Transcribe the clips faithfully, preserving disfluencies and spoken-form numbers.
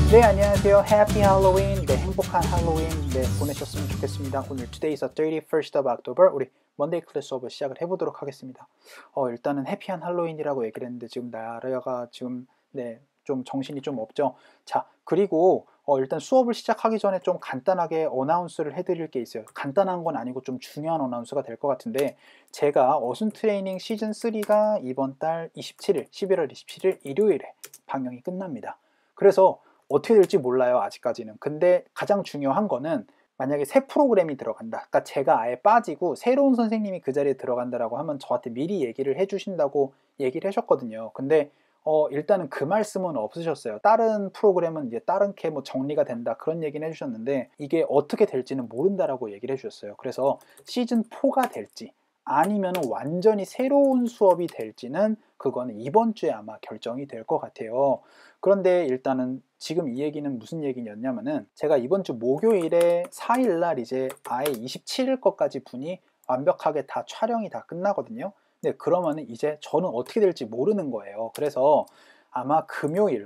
네, 안녕하세요. Happy Halloween. 네, 행복한 할로윈 네, 보내셨으면 좋겠습니다. 오늘 Today is the thirty-first of October. 우리 Monday class 수업을 시작을 해보도록 하겠습니다. 어, 일단은 해피한 할로윈이라고 얘기를 했는데 지금 나라가 지금 네, 좀 정신이 좀 없죠. 자, 그리고 어, 일단 수업을 시작하기 전에 좀 간단하게 어나운스를 해드릴 게 있어요. 간단한 건 아니고 좀 중요한 어나운스가 될 것 같은데 제가 어순 트레이닝 시즌 쓰리가 이번 달 이십칠일, 십일월 이십칠일 일요일에 방영이 끝납니다. 그래서 어떻게 될지 몰라요, 아직까지는. 근데 가장 중요한 거는 만약에 새 프로그램이 들어간다. 그러니까 제가 아예 빠지고 새로운 선생님이 그 자리에 들어간다라고 하면 저한테 미리 얘기를 해주신다고 얘기를 하셨거든요. 근데 어, 일단은 그 말씀은 없으셨어요. 다른 프로그램은 이제 다른게 뭐 정리가 된다 그런 얘기는 해주셨는데 이게 어떻게 될지는 모른다라고 얘기를 해주셨어요. 그래서 시즌 포가 될지 아니면 완전히 새로운 수업이 될지는 그거는 이번 주에 아마 결정이 될 것 같아요. 그런데 일단은 지금 이 얘기는 무슨 얘기냐면은 제가 이번 주 목요일에 사일날 이제 아예 이십칠일 것까지 분이 완벽하게 다 촬영이 다 끝나거든요. 네, 그러면은 이제 저는 어떻게 될지 모르는 거예요. 그래서 아마 금요일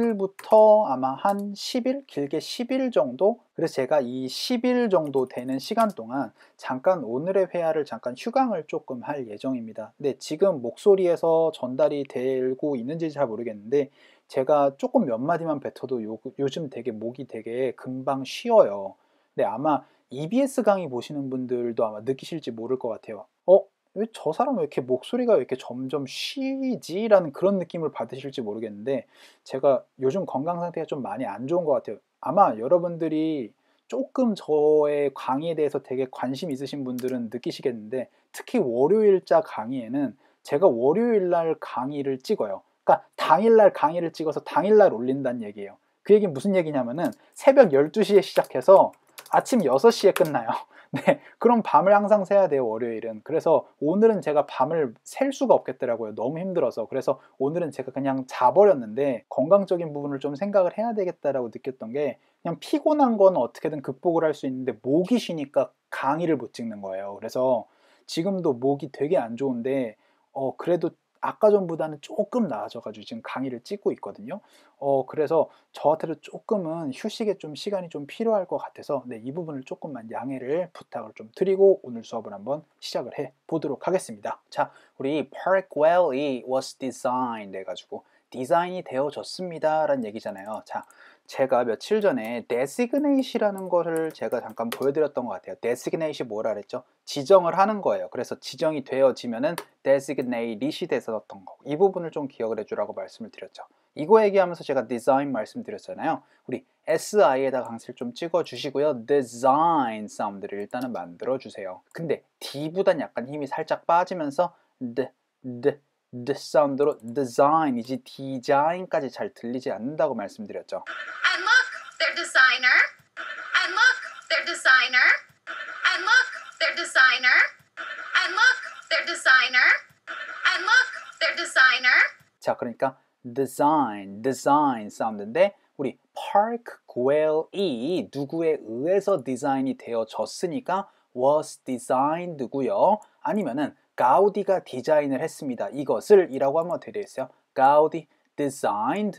오일부터 아마 한 십일, 길게 십일 정도, 그래서 제가 이 십일 정도 되는 시간 동안 잠깐 오늘의 회화를 잠깐 휴강을 조금 할 예정입니다. 근데 지금 목소리에서 전달이 되고 있는지 잘 모르겠는데 제가 조금 몇 마디만 뱉어도 요, 요즘 되게 목이 되게 금방 쉬어요. 근데 아마 이비에스 강의 보시는 분들도 아마 느끼실지 모를 것 같아요. 어? 왜 저 사람 왜 이렇게 목소리가 왜 이렇게 점점 쉬지? 라는 그런 느낌을 받으실지 모르겠는데 제가 요즘 건강 상태가 좀 많이 안 좋은 것 같아요. 아마 여러분들이 조금 저의 강의에 대해서 되게 관심 있으신 분들은 느끼시겠는데 특히 월요일자 강의에는 제가 월요일날 강의를 찍어요. 그러니까 당일날 강의를 찍어서 당일날 올린다는 얘기예요. 그 얘기는 무슨 얘기냐면은 새벽 열두 시에 시작해서 아침 여섯 시에 끝나요. 네, 그럼 밤을 항상 새야 돼요, 월요일은. 그래서 오늘은 제가 밤을 셀 수가 없겠더라고요. 너무 힘들어서. 그래서 오늘은 제가 그냥 자버렸는데 건강적인 부분을 좀 생각을 해야 되겠다라고 느꼈던 게 그냥 피곤한 건 어떻게든 극복을 할 수 있는데 목이 쉬니까 강의를 못 찍는 거예요. 그래서 지금도 목이 되게 안 좋은데 어, 그래도 아까 전보다는 조금 나아져가지고 지금 강의를 찍고 있거든요. 어, 그래서 저한테도 조금은 휴식에 좀 시간이 좀 필요할 것 같아서 네, 이 부분을 조금만 양해를 부탁을 좀 드리고 오늘 수업을 한번 시작을 해 보도록 하겠습니다. 자, 우리 Parkwell이 was designed 해가지고 디자인이 되어졌습니다 라는 얘기잖아요. 자, 제가 며칠 전에 designate이라는 거를 제가 잠깐 보여드렸던 것 같아요. designate이 뭐라 그랬죠? 지정을 하는 거예요. 그래서 지정이 되어지면은 designate이 됐었던 거. 이 부분을 좀 기억을 해주라고 말씀을 드렸죠. 이거 얘기하면서 제가 design 말씀드렸잖아요. 우리 에스아이에다가 항상 좀 찍어주시고요. design 사운드를 일단은 만들어주세요. 근데 D보단 약간 힘이 살짝 빠지면서 D, D, D 사운드로 design이지 design까지 잘 들리지 않는다고 말씀드렸죠. And look, their designer. And look, their designer. And look, their designer. And look, their designer. And look, their designer. 자, 그러니까 design, design 사운드인데 우리 Parkwell이 누구에 의해서 디자인이 되어졌으니까 was designed고요. 아니면은 가우디가 디자인을 했습니다. 이것을 이라고 하면 어떻게 되겠어요? 가우디 designed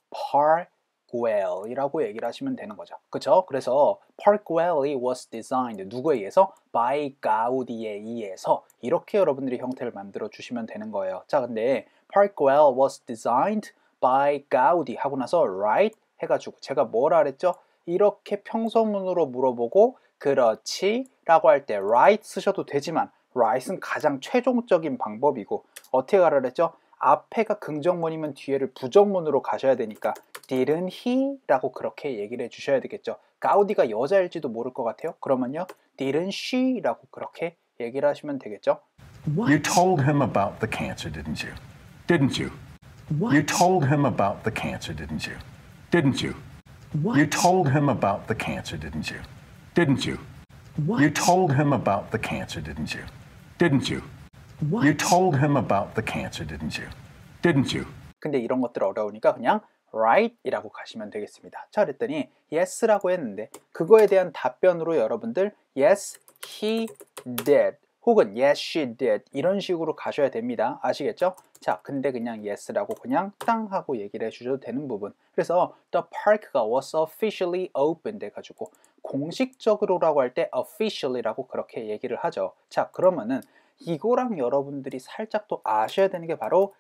Parkwell 이라고 얘기를 하시면 되는 거죠. 그쵸? 그래서 Parkwell이 was designed 누구에 의해서? by 가우디에 의해서 이렇게 여러분들이 형태를 만들어 주시면 되는 거예요. 자, 근데 Parkwell was designed by 가우디 하고 나서 right 해가지고 제가 뭐라 그랬죠? 이렇게 평서문으로 물어보고 그렇지 라고 할 때 right 쓰셔도 되지만 right은 가장 최종적인 방법이고 어떻게 가라 그랬죠? 앞에가 긍정문이면 뒤에를 부정문으로 가셔야 되니까 didn't he? 라고 그렇게 얘기를 해주셔야 되겠죠. 가우디가 여자일지도 모를 것 같아요. 그러면요 didn't she? 라고 그렇게 얘기를 하시면 되겠죠. What? You told him about the cancer, didn't you? Didn't you? What? You told him about the cancer, didn't you? Didn't you? What? You told him about the cancer, didn't you? Didn't you? What? You told him about the cancer, didn't you? Didn't you? What? You told him about the cancer, didn't you? Didn't you? 근데 이런 것들 어려우니까 그냥 right 이라고 가시면 되겠습니다. 자, 그랬더니 yes라고 했는데 그거에 대한 답변으로 여러분들 yes, he did 혹은 yes, she did 이런 식으로 가셔야 됩니다. 아시겠죠? 자, 근데 그냥 yes라고 그냥 땅 하고 얘기를 해주셔도 되는 부분. 그래서 the park가 was officially opened 해가지고 공식적으로라고 할 때 officially라고 그렇게 얘기를 하죠. 자, 그러면은 이거랑 여러분들이 살짝 또 아셔야 되는 게 바로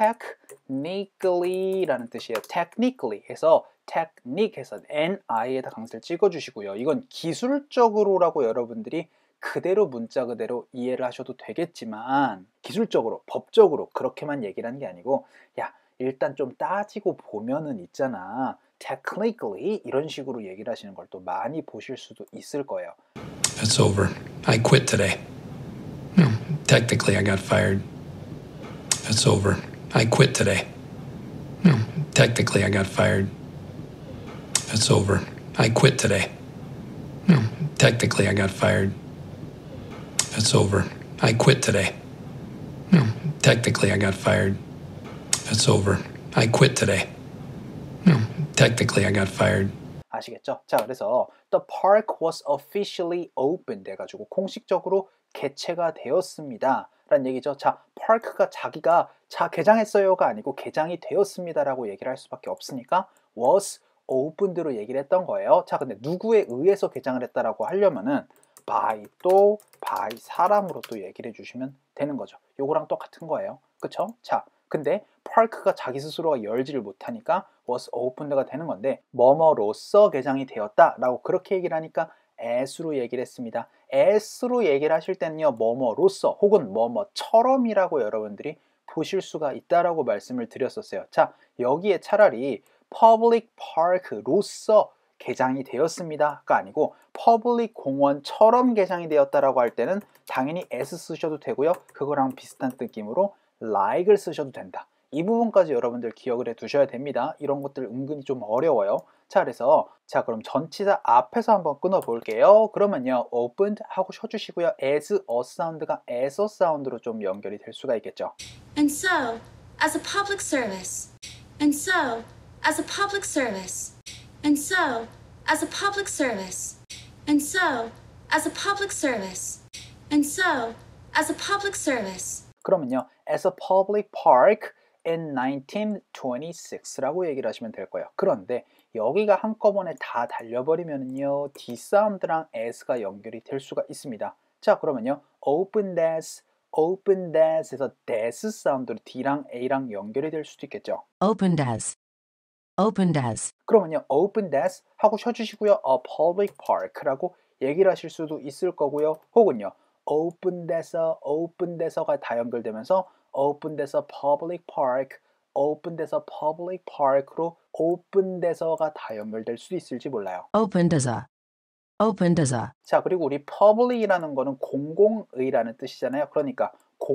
technically라는 뜻이에요. technically 해서 technique 해서 ni에다 강세를 찍어주시고요. 이건 기술적으로라고 여러분들이 그대로 문자 그대로 이해를 하셔도 되겠지만 기술적으로, 법적으로 그렇게만 얘기를 하는 게 아니고 야, 일단 좀 따지고 보면은 있잖아. technically 이런 식으로 얘기를 하시는 걸 또 많이 보실 수도 있을 거예요. It's over. I quit today. No, technically I got fired. It's over. I quit today. No, technically I got fired. It's over. I quit today. No, technically I got fired. It's over. I quit today. No, technically I got fired. It's over. I quit today. No, technically I got fired. 아시겠죠? 자, 그래서 the park was officially opened 해가지고 공식적으로 개최가 되었습니다 라는 얘기죠. 자, park가 자기가 자 개장했어요가 아니고 개장이 되었습니다 라고 얘기를 할 수밖에 없으니까 was opened로 얘기를 했던 거예요. 자, 근데 누구에 의해서 개장을 했다라고 하려면은 by 또 by 사람으로 또 얘기를 해주시면 되는 거죠. 요거랑 똑같은 거예요. 그쵸? 자, 근데 park가 자기 스스로가 열지를 못하니까 was opened가 되는 건데 뭐뭐로써 개장이 되었다 라고 그렇게 얘기를 하니까 as로 얘기를 했습니다. as로 얘기를 하실 때는요 뭐뭐로써 혹은 뭐뭐처럼이라고 여러분들이 보실 수가 있다라고 말씀을 드렸었어요. 자, 여기에 차라리 public park로서 개장이 되었습니다가 아니고 퍼블릭 공원처럼 개장이 되었다라고 할 때는 당연히 as 쓰셔도 되고요. 그거랑 비슷한 느낌으로 like을 쓰셔도 된다. 이 부분까지 여러분들 기억을 해 두셔야 됩니다. 이런 것들 은근히 좀 어려워요. 자, 그래서 자 그럼 전치사 앞에서 한번 끊어 볼게요. 그러면요 opened 하고 쉬어주시고요. as a 사운드가 as a 사운드로 좀 연결이 될 수가 있겠죠. And so, as a public service. And so, as a public service. And so, as a public service. And so, as a public service. And so, as a public service. 그러면요, as a public park in nineteen twenty-six라고 얘기를 하시면 될 거예요. 그런데 여기가 한꺼번에 다 달려버리면요, D 사운드랑 as가 연결이 될 수가 있습니다. 자, 그러면요, opened as, opened as에서 as 사운드로 D랑 A랑 연결이 될 수도 있겠죠. Opened as. Opened as. 그러면요, opened as 하고 쉬어주시고요. a public park라고 얘기를 하실 수도 있을 거고요. 혹은요, opened as에서, opened as가 다 연결되면서 opened as a public park, opened as a public park로 opened as가 다 연결될 수도 있을지 몰라요. Opened as a. Opened as a. 자, 그리고 우리 public이라는 거는 공공의라는 뜻이잖아요. 그러니까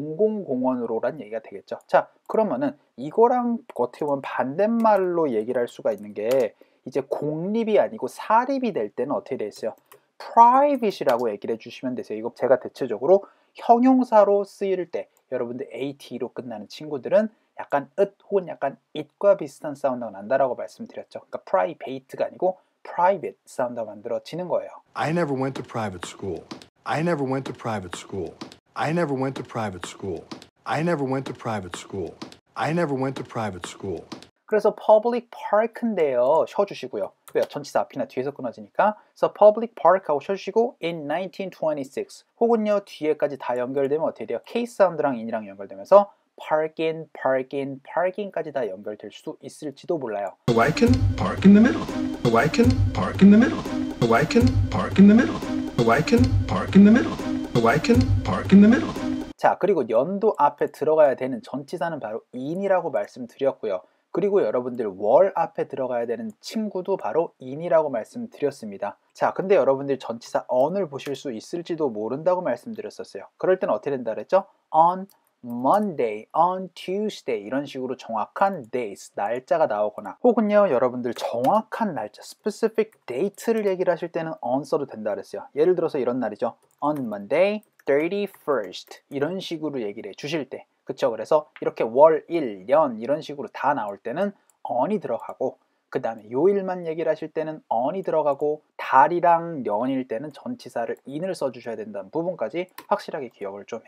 공공공원으로란 얘기가 되겠죠. 자, 그러면은 이거랑 어떻게 보면 반대말로 얘기를 할 수가 있는 게 이제 공립이 아니고 사립이 될 때는 어떻게 돼 있어요? private이라고 얘기를 해주시면 되세요. 이거 제가 대체적으로 형용사로 쓰일 때 여러분들 at로 끝나는 친구들은 약간 읒 혹은 약간 it과 비슷한 사운드가 난다라고 말씀드렸죠. 그러니까 private가 아니고 private 사운드가 만들어지는 거예요. I never went to private school. I never went to private school. I never went to private school. I never went to private school. I never went to private school. 그래서 public park인데요. 쉬어주시고요. 왜요? 전치사 앞이나 뒤에서 끊어지니까. 그래서 public park 하고 쉬어주시고 in nineteen twenty-six 혹은요 뒤에까지 다 연결되면 어떻게 돼요? K 사운드랑 in이랑 연결되면서 park in, park in, parking까지 다 연결될 수 있을지도 몰라요. So I can park in the middle. So I can park in the middle. So I can park in the middle. So I can park in the middle. So I can park in the middle. 자, 그리고 연도 앞에 들어가야 되는 전치사는 바로 in이라고 말씀드렸고요. 그리고 여러분들 월 앞에 들어가야 되는 친구도 바로 in이라고 말씀드렸습니다. 자, 근데 여러분들 전치사 on을 보실 수 있을지도 모른다고 말씀드렸었어요. 그럴 때는 어떻게 된다 그랬죠? on Monday, on Tuesday 이런 식으로 정확한 days, 날짜가 나오거나 혹은요 여러분들 정확한 날짜, specific date를 얘기를 하실 때는 on 써도 된다 그랬어요. 예를 들어서 이런 날이죠. on Monday, thirty-first 이런 식으로 얘기를 해 주실 때 그쵸? 그래서 이렇게 월, 일, 년 이런 식으로 다 나올 때는 on이 들어가고 그 다음에 요일만 얘기를 하실 때는 on이 들어가고 달이랑 년일 때는 전치사를 in을 써주셔야 된다는 부분까지 확실하게 기억을 좀 해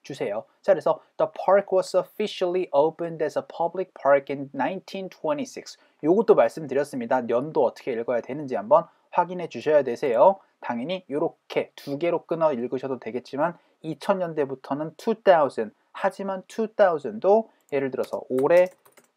주세요. 자, 그래서 The park was officially opened as a public park in nineteen twenty-six. 요것도 말씀드렸습니다. 연도 어떻게 읽어야 되는지 한번 확인해 주셔야 되세요. 당연히 이렇게 두 개로 끊어 읽으셔도 되겠지만 이천 년대부터는 이천, 하지만 이천도 예를 들어서 올해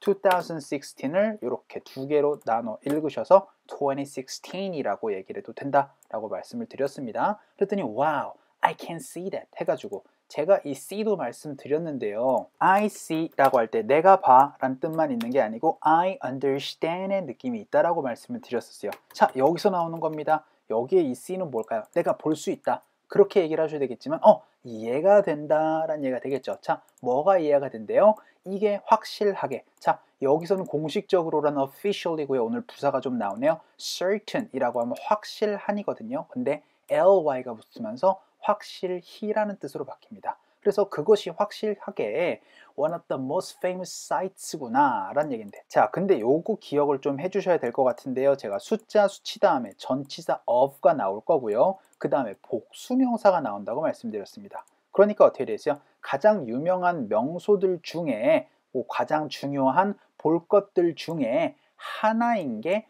이천십육을 이렇게 두 개로 나눠 읽으셔서 이천십육이라고 얘기를 해도 된다라고 말씀을 드렸습니다. 그랬더니 wow, I can see that 해가지고 제가 이 see도 말씀드렸는데요. I see라고 할 때 내가 봐 라는 뜻만 있는 게 아니고 I understand의 느낌이 있다라고 말씀을 드렸었어요. 자, 여기서 나오는 겁니다. 여기에 이 see는 뭘까요? 내가 볼 수 있다. 그렇게 얘기를 하셔야 되겠지만 어, 이해가 된다라는 얘기가 되겠죠. 자, 뭐가 이해가 된대요? 이게 확실하게. 자, 여기서는 공식적으로라는 officially고요. 오늘 부사가 좀 나오네요. certain이라고 하면 확실한이거든요. 근데 ly가 붙으면서 확실히라는 뜻으로 바뀝니다. 그래서 그것이 확실하게 one of the most famous sites구나 라는 얘기인데, 자, 근데 요거 기억을 좀 해주셔야 될 것 같은데요. 제가 숫자 수치 다음에 전치사 of가 나올 거고요. 그 다음에 복수명사가 나온다고 말씀드렸습니다. 그러니까 어떻게 되겠어요? 가장 유명한 명소들 중에 뭐 가장 중요한 볼 것들 중에 하나인 게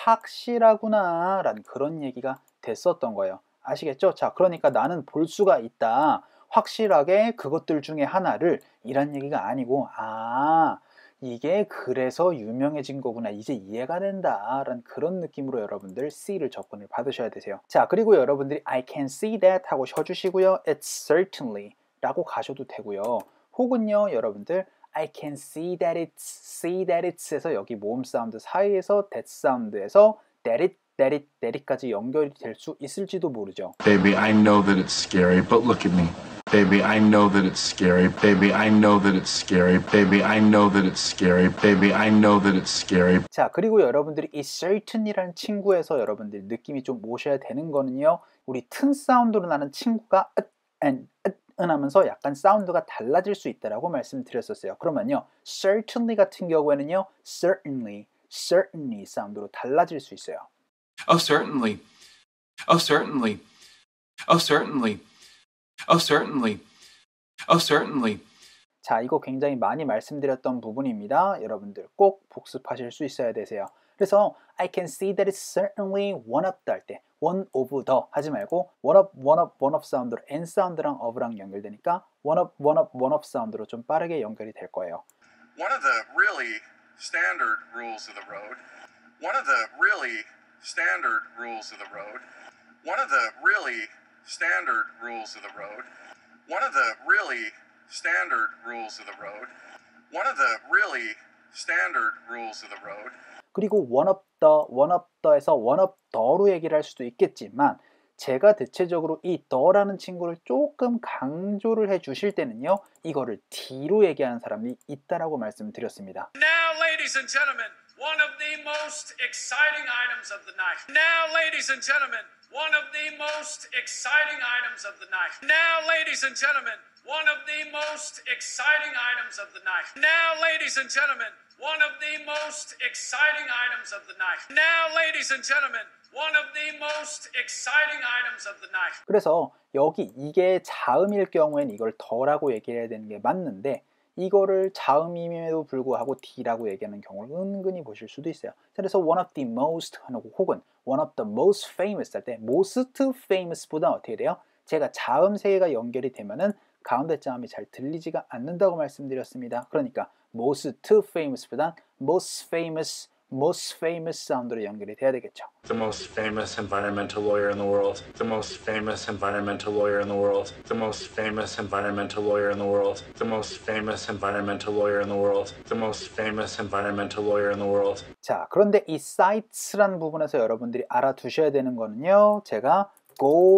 확실하구나 라는 그런 얘기가 됐었던 거예요. 아시겠죠? 자, 그러니까 나는 볼 수가 있다. 확실하게 그것들 중에 하나를 이란 얘기가 아니고 아, 이게 그래서 유명해진 거구나. 이제 이해가 된다. 라는 그런 느낌으로 여러분들 C를 접근을 받으셔야 되세요. 자, 그리고 여러분들이 I can see that 하고 쉬어주시고요. It's certainly 라고 가셔도 되고요. 혹은요, 여러분들 I can see that it's, see that it's 에서 여기 모음 사운드 사이에서 that 사운드에서 that it, that it, that it까지 연결이 될 수 있을지도 모르죠. Baby, I know that it's scary, but look at me. Baby, I know that it's scary. Baby, I know that it's scary. Baby, I know that it's scary. Baby, I know that it's scary. 자, 그리고 여러분들이 이 certain이라는 친구에서 여러분들이 느낌이 좀 오셔야 되는 거는요. 우리 튼 사운드로 나는 친구가 으, 은, 으, 은 하면서 약간 사운드가 달라질 수 있다라고 말씀드렸었어요. 그러면요. certainly 같은 경우에는요. certainly, certainly 사운드로 달라질 수 있어요. Oh, certainly. Oh, certainly. Oh, certainly. Oh, certainly. Oh, certainly. 자, 이거 굉장히 많이 말씀드렸던 부분입니다. 여러분들 꼭 복습하실 수 있어야 되세요. 그래서 I can see that it's certainly one of the 할 때 one of the 하지 말고 one of, one of, one of 사운드로 and 사운드랑 of랑 연결되니까 one of, one of, one of 사운드로 좀 빠르게 연결이 될 거예요. One of the really standard rules of the road, one of the really standard rules of the road, one of the really standard rules of the road, one of the really standard rules of the road, one of the really standard rules of the road. 그리고 one of the, one of the에서 one of the로 얘기를 할 수도 있겠지만 제가 대체적으로 이 the라는 친구를 조금 강조를 해 주실 때는요. 이거를 D로 얘기하는 사람이 있다라고 말씀드렸습니다. Now, ladies and gentlemen, one of the most exciting items of the night. Now, ladies and gentlemen, one of the most exciting items of the night. Now, ladies and gentlemen, one of the most exciting items of the night. Now, ladies and gentlemen, one of the most exciting items of the night. Now, ladies and gentlemen, one of the most exciting items of the night. 그래서 여기 이게 자음일 경우엔 이걸 더라고 얘기해야 되는 게 맞는데 이거를 자음임에도 불구하고 D라고 얘기하는 경우를 은근히 보실 수도 있어요. 그래서 one of the most 하고 혹은 one of the most famous 할 때 most famous보다 어떻게 돼요? 제가 자음 세 개가 연결이 되면은 가운데 자음이 잘 들리지가 않는다고 말씀드렸습니다. 그러니까 most famous보다 most famous, most famous 사운드로 연결이 돼야 되겠죠. The most famous environmental lawyer in the world. The most famous environmental lawyer in the world. The most famous environmental lawyer in the world. The most famous environmental lawyer in the world. The most famous environmental lawyer in the world. 자, 그런데 이 sights라는 부분에서 여러분들이 알아두셔야 되는 거는요. 제가 go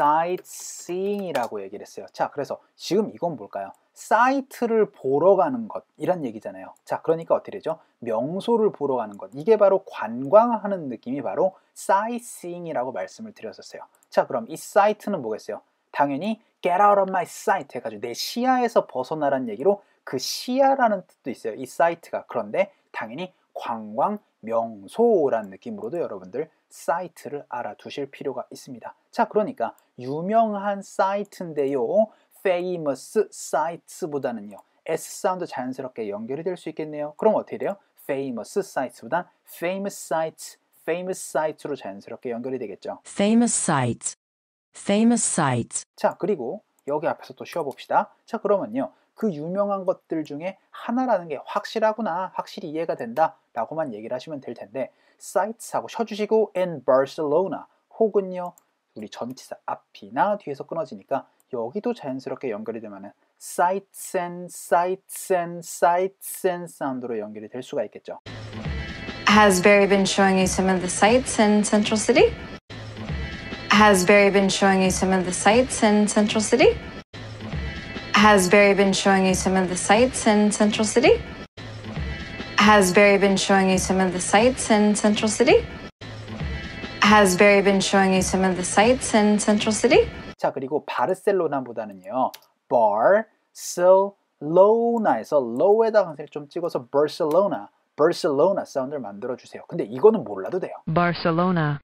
sightseeing이라고 얘기를 했어요. 자, 그래서 지금 이건 뭘까요? 사이트를 보러 가는 것 이란 얘기잖아요. 자, 그러니까 어떻게 되죠? 명소를 보러 가는 것. 이게 바로 관광하는 느낌이 바로 sightseeing이라고 말씀을 드렸었어요. 자, 그럼 이 사이트는 뭐겠어요? 당연히 get out of my sight 해가지고 내 시야에서 벗어나라는 얘기로 그 시야라는 뜻도 있어요. 이 사이트가. 그런데 당연히 관광 명소라는 느낌으로도 여러분들 사이트를 알아두실 필요가 있습니다. 자, 그러니까 유명한 사이트인데요. famous sites보다는요. S 사운드 자연스럽게 연결이 될 수 있겠네요. 그럼 어떻게 돼요? famous sites보단 famous sites, famous sites로 자연스럽게 연결이 되겠죠. famous sites, famous sites. 자, 그리고 여기 앞에서 또 쉬어봅시다. 자, 그러면요. 그 유명한 것들 중에 하나라는 게 확실하구나, 확실히 이해가 된다 라고만 얘기를 하시면 될 텐데 sites하고 쉬어주시고 in Barcelona 혹은요 우리 전치사 앞이나 뒤에서 끊어지니까 여기도 자연스럽게 연결이 되면은 sites and sites and sites and 사운드로 연결이 될 수가 있겠죠. Has Barry been showing you some of the sights in Central City? Has Barry been showing you some of the sights in Central City? Has Barry been showing you some of the sights in Central City? Has Barry been showing you some of the sights in Central City? Has Barry been showing you some of the sights in Central City? 자, 그리고 바르셀로나보다는요. Barcellona에서 low에다 강세를 좀 찍어서 Barcelona, Barcelona 사운드를 만들어주세요. 근데 이거는 몰라도 돼요. Barcelona.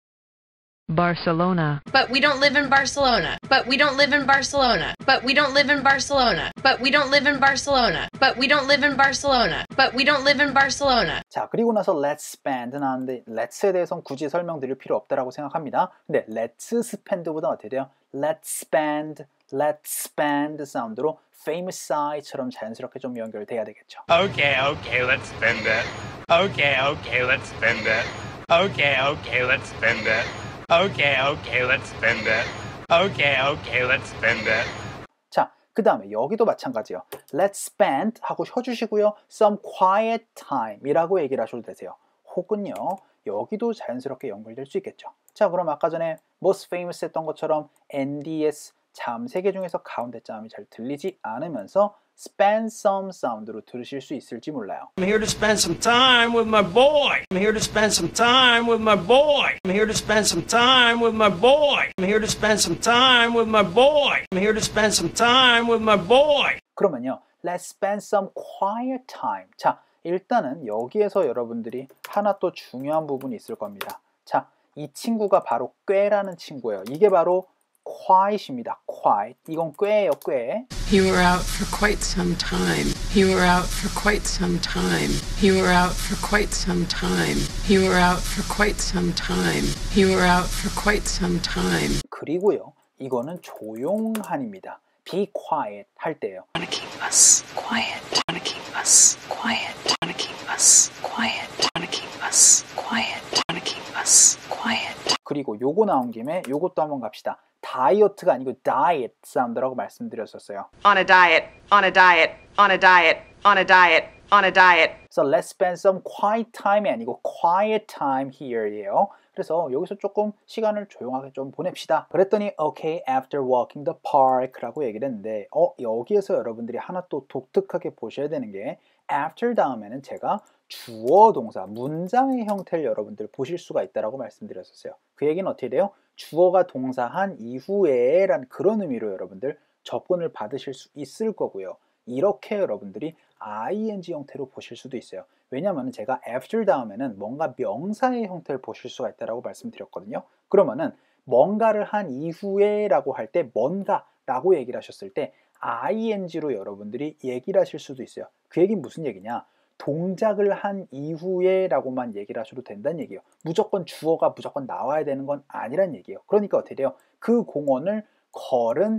Barcelona. But we don't live in Barcelona. But we don't live in Barcelona. But we don't live in Barcelona. But we don't live in Barcelona. But we don't live in Barcelona. But we don't live in Barcelona. 자, 그리고 나서 let's spend 나왔는데 let's에 대해서는 굳이 설명드릴 필요 없다라고 생각합니다. 근데 let's spend보다 어떻게 돼요? let's spend, let's spend 사운드로 famous site처럼 자연스럽게 좀 연결돼야 되겠죠. Okay, okay, let's spend it. Okay, okay, let's spend it. Okay, okay, let's spend it. Okay, okay, let's spend it. Okay, okay, let's spend it. 자, 그 다음에 여기도 마찬가지요. Let's spend 하고 쉬어주시고요. Some quiet time 이라고 얘기를 하셔도 되세요. 혹은요, 여기도 자연스럽게 연결될 수 있겠죠. 자, 그럼 아까 전에 most famous 했던 것처럼 엔 디 에스 자음 세 개 중에서 가운데 자음이 잘 들리지 않으면서 spend some 사운드로 들으실 수 있을지 몰라요. I'm here to spend some time with my boy. I'm here to spend some time with my boy. I'm here to spend some time with my boy. I'm here to spend some time with my boy. I'm here to spend some time with my boy. 그러면요, let's spend some quiet time. 자, 일단은 여기에서 여러분들이 하나 또 중요한 부분이 있을 겁니다. 자, 이 친구가 바로 꾀라는 친구예요. 이게 바로 quiet입니다. quiet. 이건 꾀예요, 꾀. You were out for quite some time. You were out for quite some time. You were out for quite some time. You were out for quite some time. You were out for quite some time. 그리고요, 이거는 조용한입니다. Be quiet 할 때예요. Wanna keep us quiet. Wanna keep us quiet. Wanna keep us quiet. Wanna keep us quiet. Wanna keep us quiet. 그리고 요거 나온 김에 요것도 한번 갑시다. 다이어트가 아니고 diet 사운드라고 말씀드렸었어요. On a diet, on a diet, on a diet, on a diet, on a diet. So let's spend some quiet time이 아니고 quiet time here예요. 그래서 여기서 조금 시간을 조용하게 좀 보냅시다. 그랬더니 okay after walking the park라고 얘기를 했는데 어 여기에서 여러분들이 하나 또 독특하게 보셔야 되는 게 after 다음에는 제가 주어 동사 문장의 형태를 여러분들 보실 수가 있다라고 말씀드렸었어요. 그 얘기는 어떻게 돼요? 주어가 동사한 이후에 란 그런 의미로 여러분들 접근을 받으실 수 있을 거고요. 이렇게 여러분들이 아이엔지 형태로 보실 수도 있어요. 왜냐하면 제가 after 다음에는 뭔가 명사의 형태를 보실 수가 있다라고 말씀드렸거든요. 그러면은 뭔가를 한 이후에 라고 할 때 뭔가 라고 얘기를 하셨을 때 아이엔지로 여러분들이 얘기를 하실 수도 있어요. 그 얘기는 무슨 얘기냐? 동작을 한 이후에 라고만 얘기를 하셔도 된다는 얘기예요. 무조건 주어가 무조건 나와야 되는 건 아니란 얘기예요. 그러니까 어떻게 돼요? 그 공원을 걸은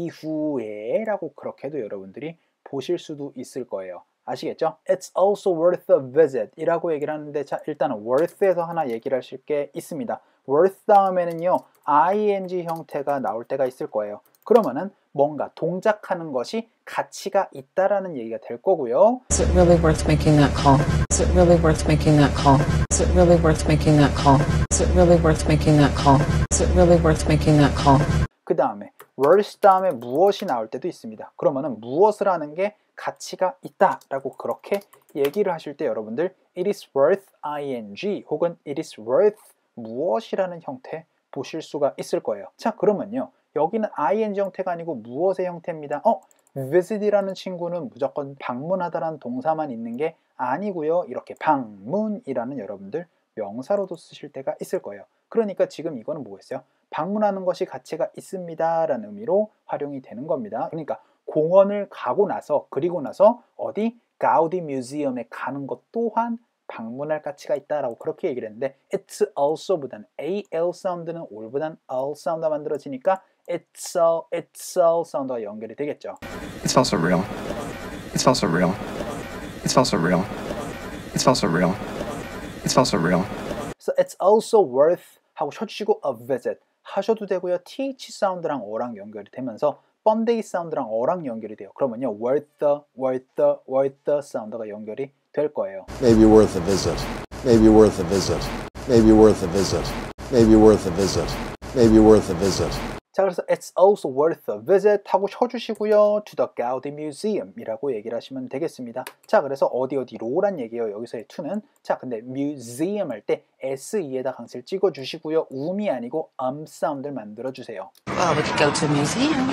이후에 라고 그렇게도 여러분들이 보실 수도 있을 거예요. 아시겠죠? It's also worth a visit 이라고 얘기를 하는데 자 일단은 worth에서 하나 얘기를 하실 게 있습니다. worth 다음에는요 아이엔지 형태가 나올 때가 있을 거예요. 그러면은 뭔가 동작하는 것이 가치가 있다라는 얘기가 될 거고요. Is it really worth making that call? Is it really worth making that call? Is it really worth making that call? Is it really worth making that call? Is it really worth making that call? 그 다음에 worth 다음에 무엇이 나올 때도 있습니다. 그러면은 무엇을 하는 게 가치가 있다라고 그렇게 얘기를 하실 때 여러분들 it is worth ing 혹은 it is worth 무엇이라는 형태 보실 수가 있을 거예요. 자 그러면요. 여기는 ing 형태가 아니고 무엇의 형태입니다. 어? visit이라는 친구는 무조건 방문하다라는 동사만 있는 게 아니고요. 이렇게 방문이라는 여러분들 명사로도 쓰실 때가 있을 거예요. 그러니까 지금 이거는 뭐겠어요? 방문하는 것이 가치가 있습니다 라는 의미로 활용이 되는 겁니다. 그러니까 공원을 가고 나서 그리고 나서 어디 가우디 뮤지엄에 가는 것 또한 방문할 가치가 있다라고 그렇게 얘기를 했는데 it's also보다는 al 사운드는 ol보다는 al 사운드가 만들어지니까 it's all, it's all 사운드와 연결이 되겠죠. It's also real. It's also real. It's also real. It's also real. It's also real. So it's also worth 하고 쳐주시고 a visit 하셔도 되고요. th 사운드랑 어랑 연결이 되면서 번데이 사운드랑 어랑 연결이 돼요. 그러면요 worth the, worth the, worth the 사운드가 연결이 될 거예요. Maybe worth a visit. Maybe worth a visit. Maybe worth a visit. Maybe worth a visit. Maybe worth a visit. 자, 그래서 it's also worth a visit 하고 쳐주시고요. to the Gaudi Museum 이라고 얘기를 하시면 되겠습니다. 자, 그래서 어디 어디로란 얘기예요. 여기서의 to는. 자, 근데 museum 할 때 에스이에다 강세를 찍어주시고요. um이 아니고 um 사운드를 만들어주세요. Well, we could go to a museum.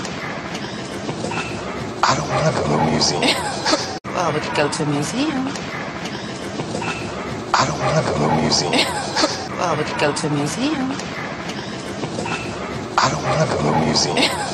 I don't want to go to a museum. Well, we could go to a museum. I don't want to go to a museum. Well, we could go to a museum. I don't want to go to a museum.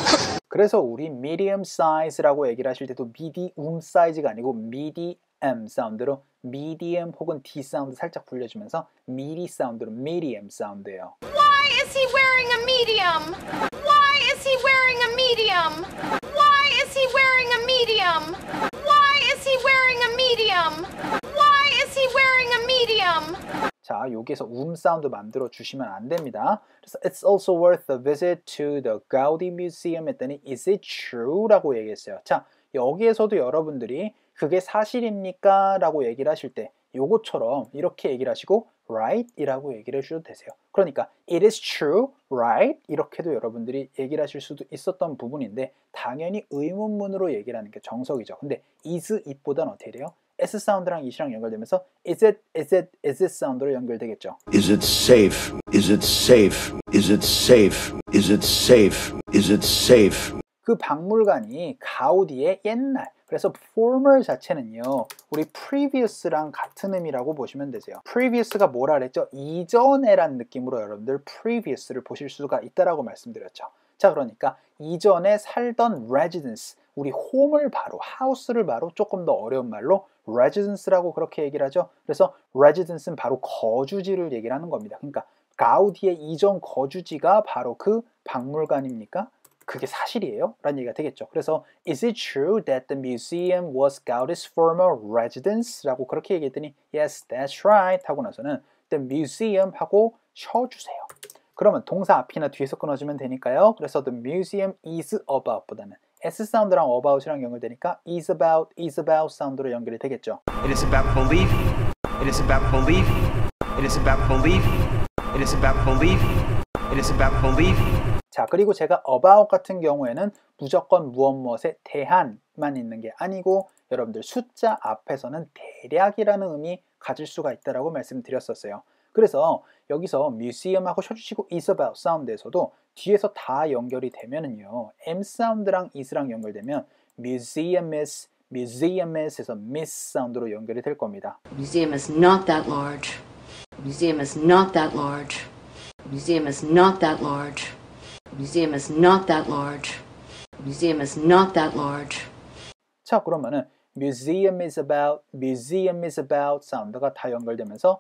그래서 우리 medium size라고 얘기를 하실 때도 medium size가 아니고 medium 사운드로 medium 혹은 D 사운드 살짝 굴려주면서 midi 사운드로 medium 사운드예요. Why is he wearing a medium? Why is he wearing a medium? Why is he wearing a medium? Why is he wearing a medium? Why is he wearing a medium? 자, 여기에서 음 사운드 만들어 주시면 안 됩니다. 그래서 it's also worth a visit to the Gaudi Museum 했더니 is it true? 라고 얘기했어요. 자, 여기에서도 여러분들이 그게 사실입니까? 라고 얘기를 하실 때 요것처럼 이렇게 얘기를 하시고 right? 이라고 얘기를 해주셔도 되세요. 그러니까 it is true, right? 이렇게도 여러분들이 얘기를 하실 수도 있었던 부분인데 당연히 의문문으로 얘기를 하는 게 정석이죠. 근데 is, it보다는 어떻게 돼요? S 사운드랑 it이랑 연결되면서 is it, is it, is it 사운드로 연결되겠죠. Is it safe? Is it safe? Is it safe? Is it safe? Is it safe? 그 박물관이 가우디의 옛날, 그래서 former 자체는요 우리 previous랑 같은 의미라고 보시면 되세요. previous가 뭐라 그랬죠? 이전에란 느낌으로 여러분들 previous를 보실 수가 있다라고 말씀드렸죠. 자, 그러니까 이전에 살던 residence, 우리 홈을 바로, house를 바로 조금 더 어려운 말로 residence라고 그렇게 얘기를 하죠. 그래서 residence는 바로 거주지를 얘기를 하는 겁니다. 그러니까 가우디의 이전 거주지가 바로 그 박물관입니까? 그게 사실이에요? 라는 얘기가 되겠죠. 그래서 is it true that the museum was Gaudi's former residence? 라고 그렇게 얘기했더니 yes, that's right 하고 나서는 the museum 하고 쉬어주세요. 그러면 동사 앞이나 뒤에서 끊어주면 되니까요. 그래서 the museum is about 보다는 S 사운드랑 about이랑 연결되니까 is about, is about 사운드로 연결이 되겠죠. It is about belief. It is about belief. It is about belief. It is about belief. It is about belief. 자, 그리고 제가 about 같은 경우에는 무조건 무엇 무엇에 대한만 있는 게 아니고 여러분들 숫자 앞에서는 대략이라는 의미 가질 수가 있다라고 말씀드렸었어요. 그래서 여기서 museum하고 쳐주시고 is about 사운드에서도 뒤에서 다 연결이 되면은요 M 사운드랑 is랑 연결되면 museum is, museum is 에서 miss 사운드로 연결이 될 겁니다. Museum is not that large. Museum is not that large. Museum is not that large. Museum is not that large. Museum is not that large. 자, 그러면은 museum is about, museum is about 사운드가 다 연결되면서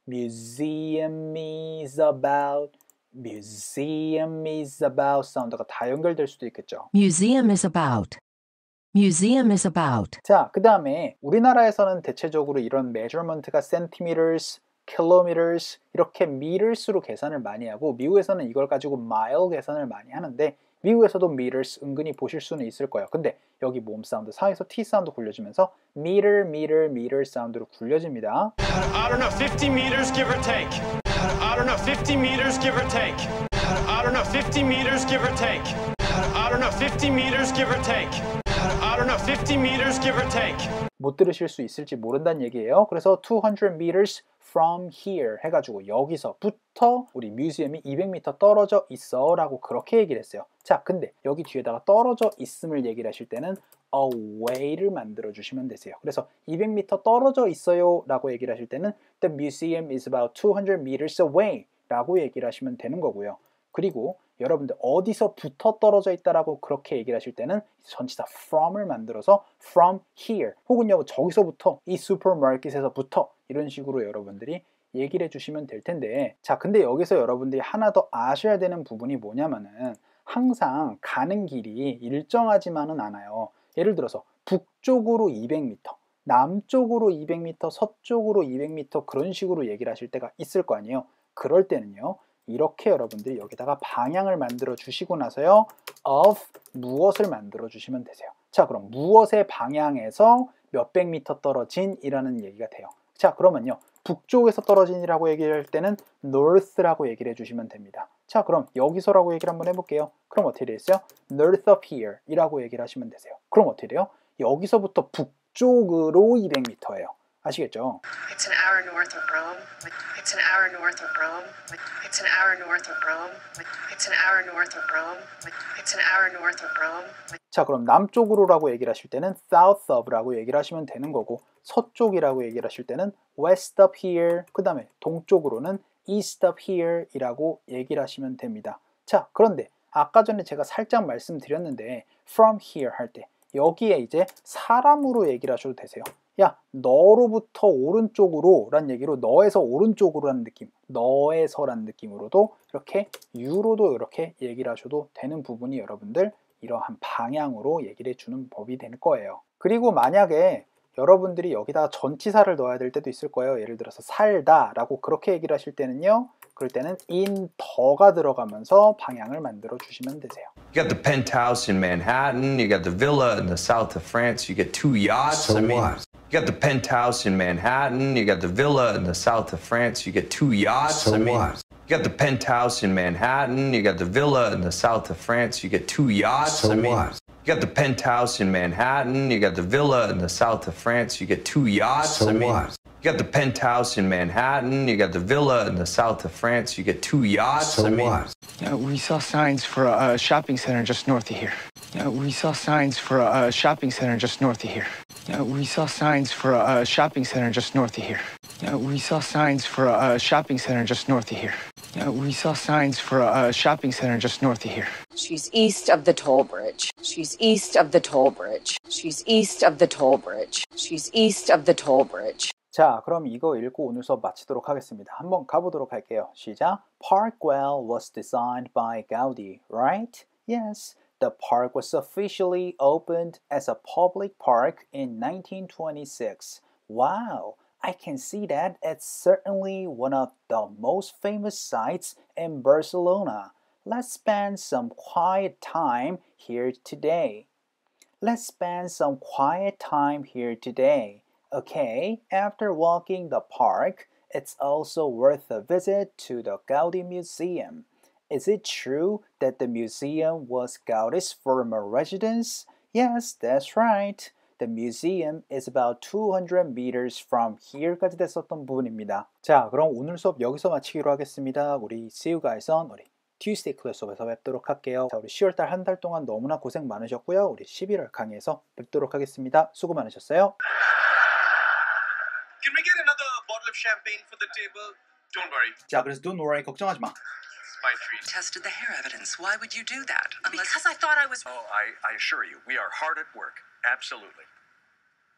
museum is about, museum is about 사운드가 다 연결될 수도 있겠죠. Museum is about. Museum is about. 자, 그 다음에 우리나라에서는 대체적으로 이런 measurement가 centimeters, kilometers 이렇게 meters로 계산을 많이 하고 미국에서는 이걸 가지고 mile 계산을 많이 하는데 미국에서도 meters 은근히 보실 수는 있을 거예요. 근데 여기 모음 사운드 사이에서 T 사운드 굴려주면서 meter, meter, meter 사운드로 굴려집니다. I don't know, fifty meters give or take. I don't know, fifty meters give or take. I don't know, fifty meters give or take. I don't know, fifty meters give or take. I don't know, fifty meters give or take. 못 들으실 수 있을지 모른다는 얘기예요. 그래서 two hundred meters from here 해가지고 여기서부터 우리 뮤지엄이 이백 미터 떨어져 있어 라고 그렇게 얘기를 했어요. 자, 근데 여기 뒤에다가 떨어져 있음을 얘기를 하실 때는 away를 만들어 주시면 되세요. 그래서 이백 미터 떨어져 있어요 라고 얘기를 하실 때는 the museum is about two hundred meters away 라고 얘기를 하시면 되는 거고요. 그리고 여러분들 어디서부터 떨어져 있다라고 그렇게 얘기를 하실 때는 전치사 from을 만들어서 from here 혹은요 저기서부터 이 슈퍼마켓에서부터 이런 식으로 여러분들이 얘기를 해주시면 될 텐데, 자 근데 여기서 여러분들이 하나 더 아셔야 되는 부분이 뭐냐면은 항상 가는 길이 일정하지만은 않아요. 예를 들어서 북쪽으로 이백 미터, 남쪽으로 이백 미터, 서쪽으로 이백 미터 그런 식으로 얘기를 하실 때가 있을 거 아니에요. 그럴 때는요 이렇게 여러분들이 여기다가 방향을 만들어 주시고 나서요 of 무엇을 만들어 주시면 되세요. 자 그럼 무엇의 방향에서 몇백 미터 떨어진 이라는 얘기가 돼요. 자 그러면요 북쪽에서 떨어진이라고 얘기할 때는 north라고 얘기를 해주시면 됩니다. 자 그럼 여기서라고 얘기를 한번 해볼게요. 그럼 어떻게 되겠어요? north of here 이라고 얘기를 하시면 되세요. 그럼 어떻게 돼요? 여기서부터 북쪽으로 이백 미터예요. 아시겠죠? It's an hour north of Rome. It's an hour north of Rome. It's an hour north of Rome. It's an hour north of Rome. It's an hour north of Rome. 자 그럼 남쪽으로라고 얘기를 하실 때는 south of라고 얘기를 하시면 되는 거고, 서쪽이라고 얘기를 하실 때는 west of here, 그 다음에 동쪽으로는 east of here 이라고 얘기를 하시면 됩니다. 자 그런데 아까 전에 제가 살짝 말씀드렸는데 from here 할 때 여기에 이제 사람으로 얘기를 하셔도 되세요. 야 너로부터 오른쪽으로 란 얘기로 너에서 오른쪽으로 라는 느낌, 너에서 란 느낌으로도 이렇게 you로도 이렇게 얘기를 하셔도 되는 부분이 여러분들 이러한 방향으로 얘기를 해주는 법이 될 거예요. 그리고 만약에 여러분들이 여기다가 전치사를 넣어야 될 때도 있을 거예요. 예를 들어서 살다 라고 그렇게 얘기를 하실 때는요 그럴 때는 in 더가 들어가면서 방향을 만들어 주시면 되세요. You got the penthouse in Manhattan, you got the villa in the south of France, you get two yachts. So I mean, what? you got the penthouse in Manhattan, you got the villa in the south of France, you get two yachts. So I mean, what? you got the penthouse in Manhattan, you got the villa in the south of France, you get two yachts. So I mean, what? you got the penthouse in Manhattan, you got the villa in the south of France, you get two yachts. So I mean, what? you got the penthouse in Manhattan, you got the villa in the south of France, you get two yachts. So I mean, what? Uh, we saw signs for a, a shopping center just north of here. Uh, we saw signs for a, a shopping center just north of here. Uh, we saw signs for a, a shopping center just north of here. Uh, we saw signs for a, a shopping center just north of here. Uh, we saw signs for a, a shopping center just north of here. She's east of the toll bridge. She's east of the toll bridge. She's east of the toll bridge. She's east of the toll bridge. 자 그럼 이거 읽고 오늘 수업 마치도록 하겠습니다. 한번 가보도록 할게요. 시작. Parkwell was designed by Gaudi, right? Yes. The park was officially opened as a public park in nineteen twenty-six. Wow, I can see that it's certainly one of the most famous sites in Barcelona. Let's spend some quiet time here today. Let's spend some quiet time here today. Okay, after walking the park, it's also worth a visit to the Gaudi Museum. Is it true that the museum was Gaudi's former residence? Yes, that's right. The museum is about two hundred meters from here까지 됐었던 부분입니다. 자, 그럼 오늘 수업 여기서 마치기로 하겠습니다. 우리 see you guys on 우리 Tuesday 클래스 수업에서 뵙도록 할게요. 자, 우리 시월달 한 달 동안 너무나 고생 많으셨고요. 우리 십일월 강의에서 뵙도록 하겠습니다. 수고 많으셨어요. Can we get another bottle of champagne for the table? Don't worry. 자, 그래서 don't worry, 걱정하지 마. It's my treat. Tested the hair evidence. Why would you do that? Unless... Because I thought I was... Oh, I, I assure you, we are hard at work. Absolutely.